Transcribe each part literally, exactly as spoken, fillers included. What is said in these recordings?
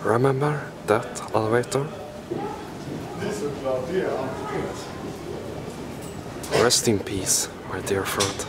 Remember that elevator? Rest in peace, my dear friend.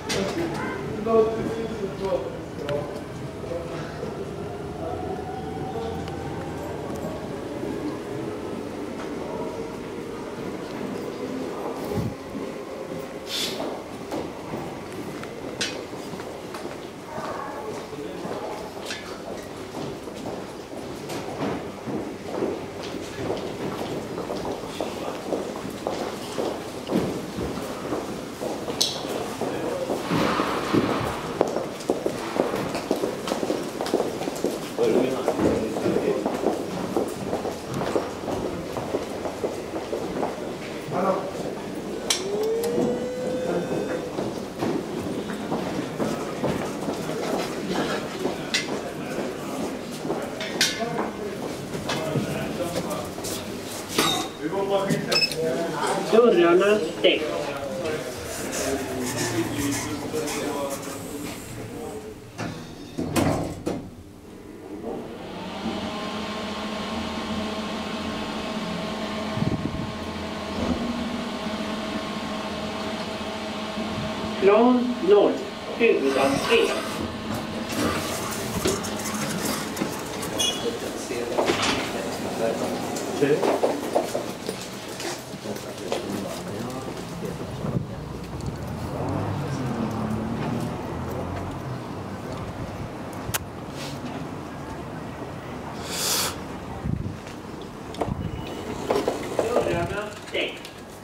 Dörrarna stängs. Plan noll, huvudentré. Dörrarna stängs.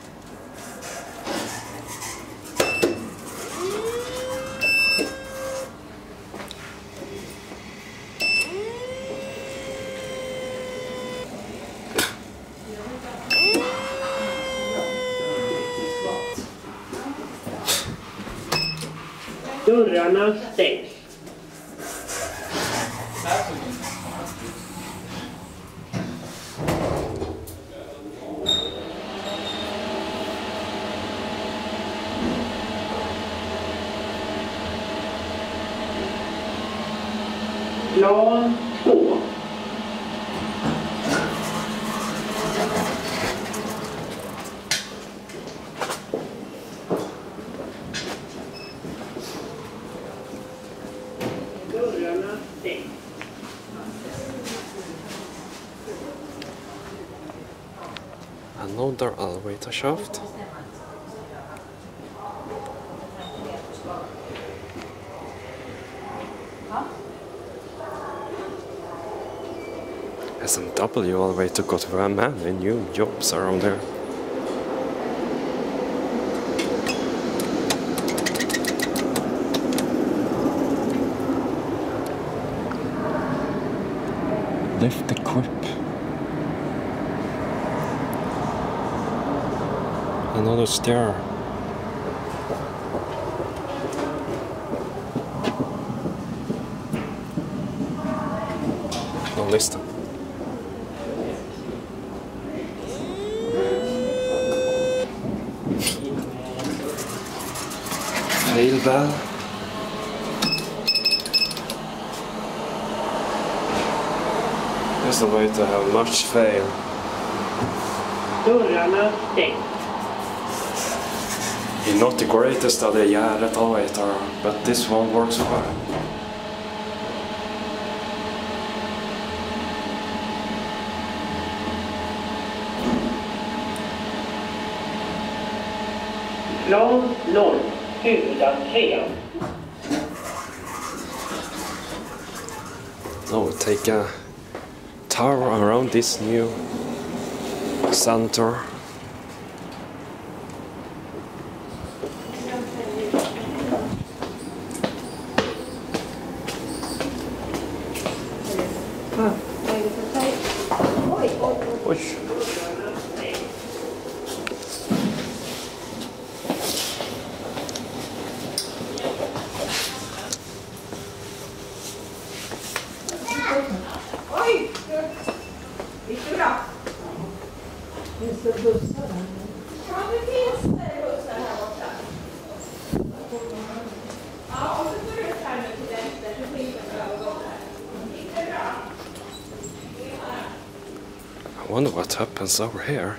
Dörrarna stängs. Plan två. Dörrarna stängs. Another elevator shaft. S M W elevator got many new jobs around here. Lift equip. Another stair. No, listen. Fail bell. There's a way to have much fail. Dörrarna stängs. It's not the greatest of the Gärdet elevator, but this one works well. Plan noll, huvudentré. Now we'll take a tour around this new center. Oj. Oj! Visst bra? Finns det bussar här? Ja, det finns bussar här borta. Ja, och så går du ut här nu till vänster så finns det en övergång här. Gick det bra? wonder what happens over here.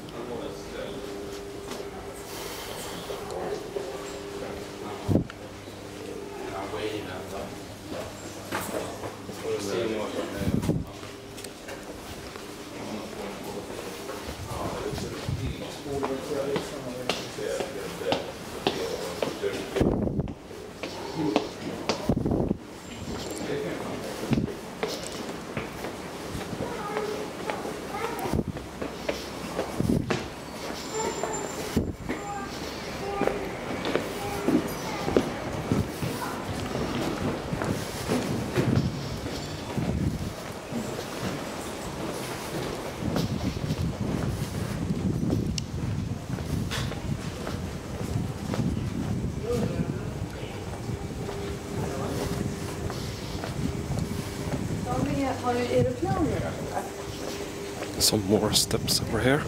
Har du, är du klar nu då? Some more steps over here.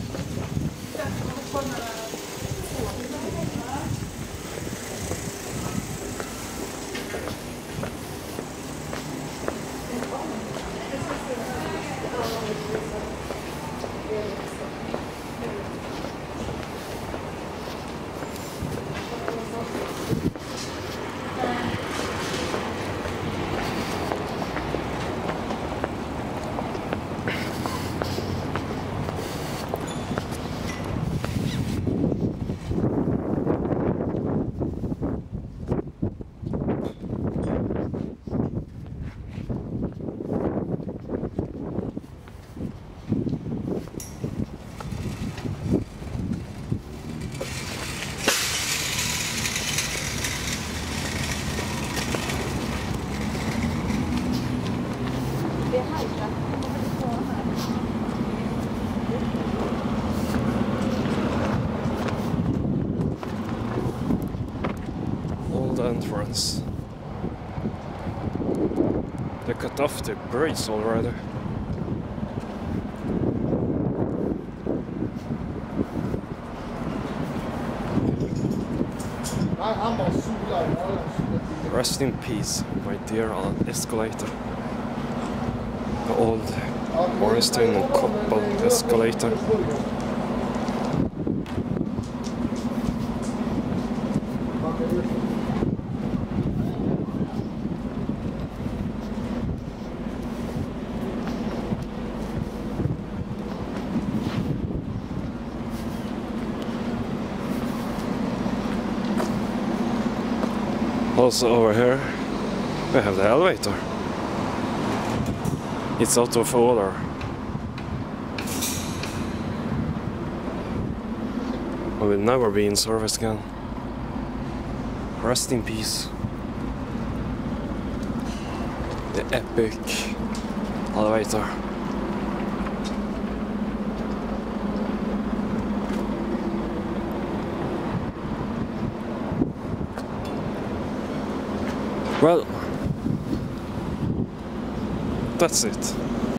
Old entrance. They cut off the bridge already. Rest in peace, my dear escalator. The old Morristown and coupled escalator. Also over here we have the elevator. It's out of order. It will never be in service again. Rest in peace. The epic elevator. Well, that's it.